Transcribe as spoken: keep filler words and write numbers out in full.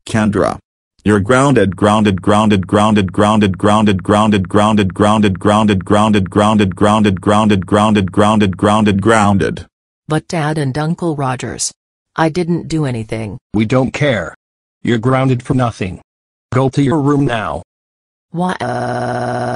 Kendra. You're grounded, grounded, grounded, grounded, grounded, grounded, grounded, grounded, grounded, grounded, grounded, grounded, grounded, grounded, grounded, grounded, grounded, grounded. But Dad and Uncle Rogers, I didn't do anything. We don't care. You're grounded for nothing. Go to your room now. Why?